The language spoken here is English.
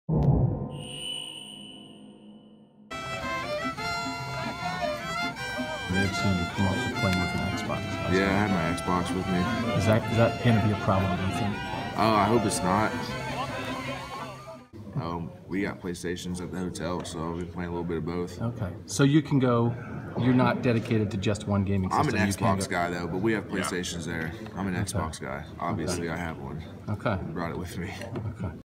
I've seen you come up with playing with an Xbox. Yeah, I have my Xbox with me. Is that going to be a problem, do you think? I hope it's not. We got PlayStations at the hotel, so we've been playing a little bit of both. Okay, so you can go. You're not dedicated to just one gaming system. I'm an Xbox guy though, but we have PlayStations there. I'm an Xbox guy. Obviously, I have one. Okay. I brought it with me. Okay.